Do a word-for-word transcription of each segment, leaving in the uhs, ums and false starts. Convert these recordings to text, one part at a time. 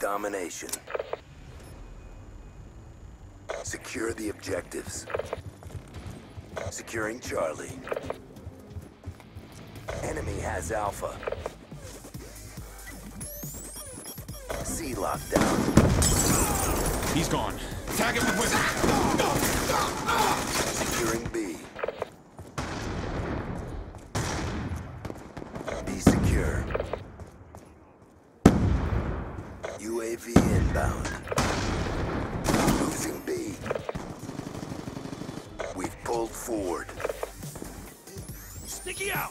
domination. Secure the objectives. Securing Charlie. Enemy has Alpha. C lockdown. He's gone. Tag him with weapons. Securing B. B secure. U A V inbound. Losing B. We've pulled forward. Sticky out!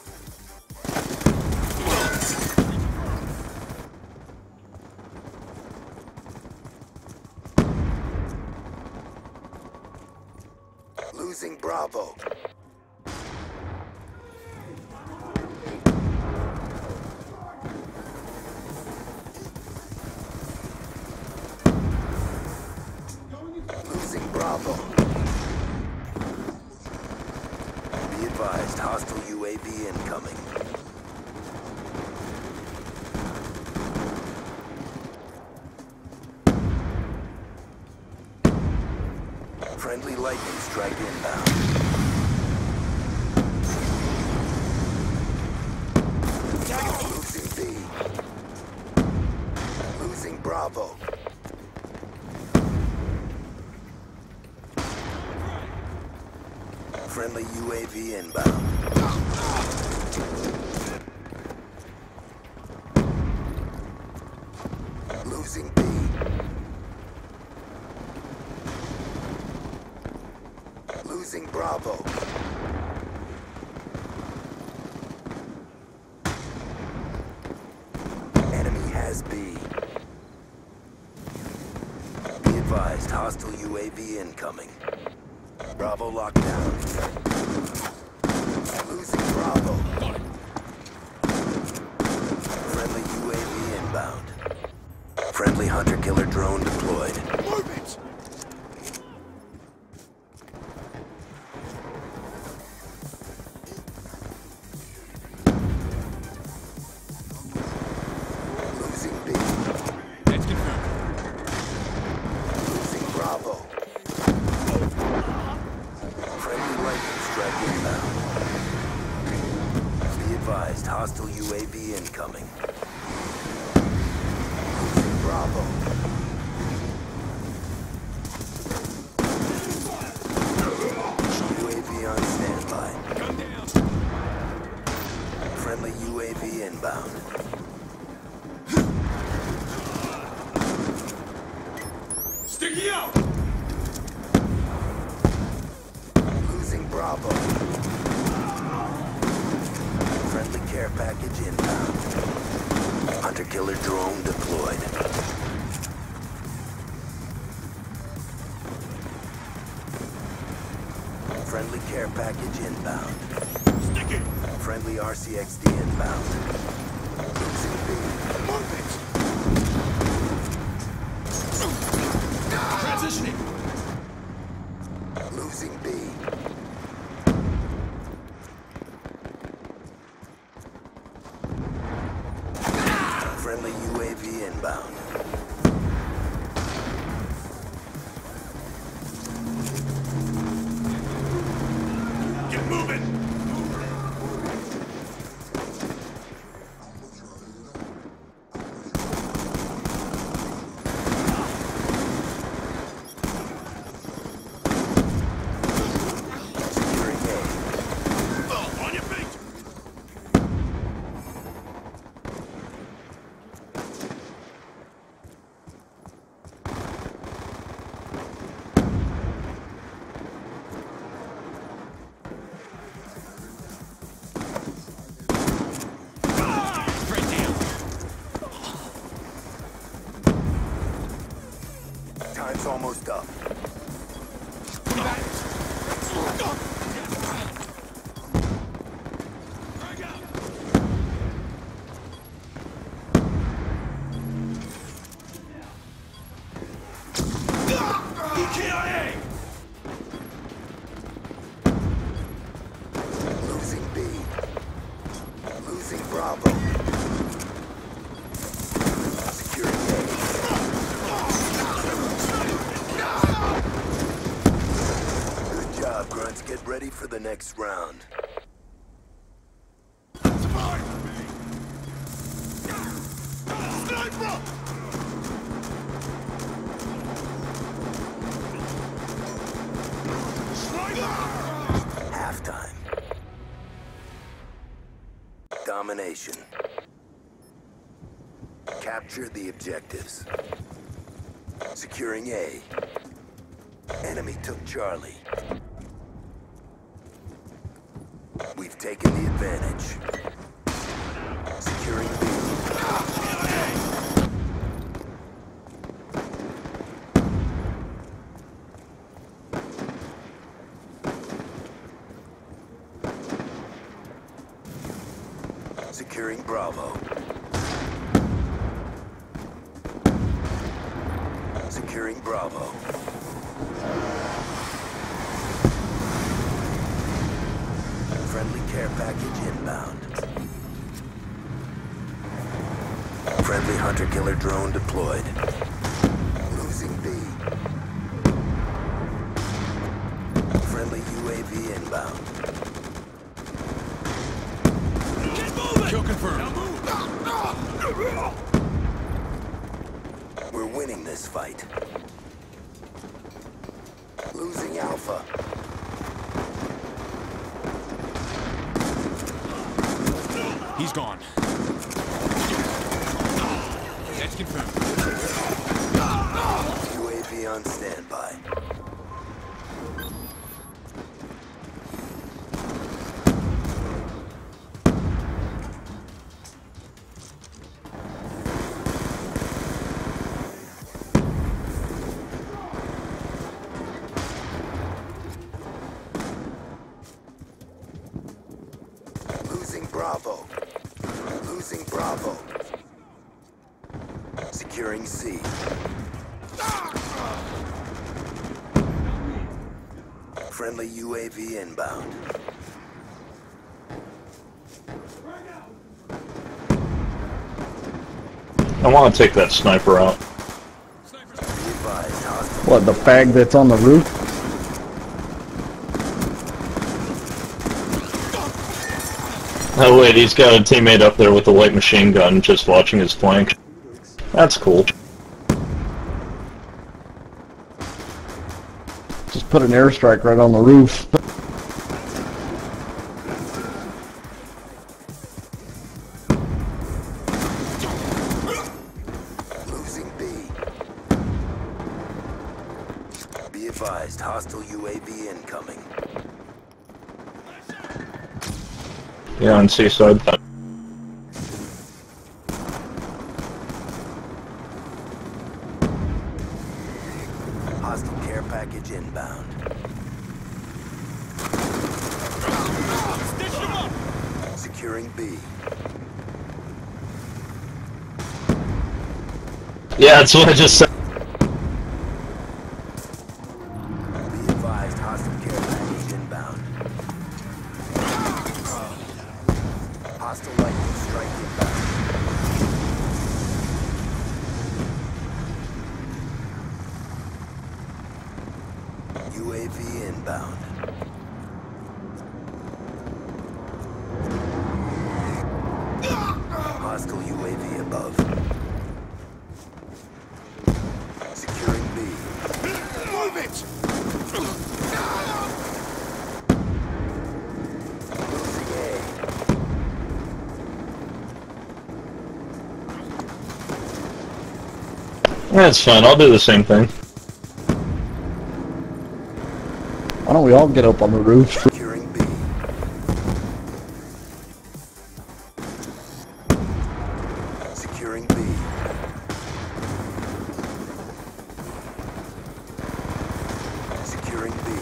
Losing Bravo. Losing Bravo. Be advised, hostile U A V incoming. Friendly lightning strike inbound. Losing B. Losing Bravo. Friendly U A V inbound. Losing B. Losing Bravo. Enemy has B. Be advised, hostile U A V incoming. Bravo lockdown. Losing Bravo. Friendly U A V inbound. Friendly hunter-killer drone deployed. Move it! Losing B. That's confirmed. Losing Bravo. Friendly lightning strike inbound. Be advised, hostile U A V incoming. Losing Bravo. U A V on standby. Gun down! Friendly U A V inbound. Sticky out! Losing Bravo. Friendly care package inbound. Hunter-killer drone deployed. Friendly care package inbound. Sticky! Friendly R C X D inbound. Losing B. Move it! Transitioning! Losing B. Friendly U A V inbound. Get moving! Securing A. Oh, on your feet! Right down! Time's almost up. Losing B. Losing Bravo. Securing A. ready for the next round. Halftime. Domination. Capture the objectives. Securing A. Enemy took Charlie. We've taken the advantage. Securing B. Securing Bravo. Securing Bravo. Friendly care package inbound. Friendly hunter-killer drone deployed. Losing B. Friendly U A V inbound. Get moving! Kill confirmed. We're winning this fight. Losing Alpha. He's gone. That's confirmed. U A V on standby. Losing Bravo. Losing Bravo. Securing C. Friendly U A V inbound. I want to take that sniper out. Be advised, hostile. What, the fag that's on the roof? Oh wait, he's got a teammate up there with a light machine gun just watching his flank. That's cool. Just put an airstrike right on the roof. Losing B. Be advised, hostile U A V incoming. Yeah, on Seaside. Hostile care package inbound. Stitch him up! Securing B. Yeah, that's what I just said. Be advised, hostile care package inbound. Hostile lightning strike inbound. U A V inbound. Hostile U A V above. Securing B. Move it! Losing A. That's fine, I'll do the same thing. Why don't we all get up on the roof? Securing B. Securing B. Securing B.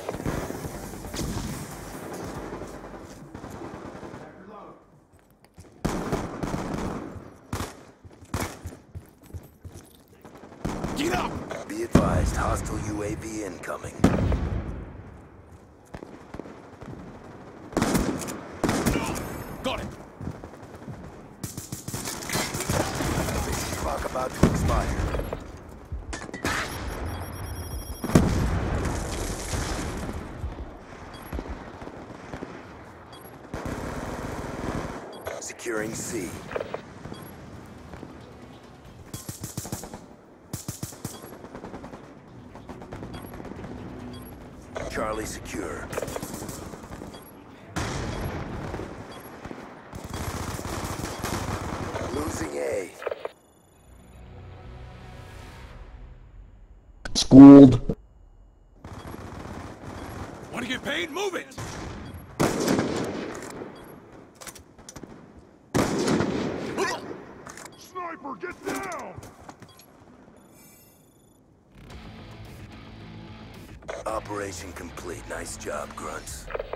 Get up! Be advised, hostile U A V incoming. Got it! Mission clock about to expire. Securing C. Charlie secure. Losing A. Schooled. Want to get paid? Move it! Sniper, get down! Operation complete. Nice job, grunts.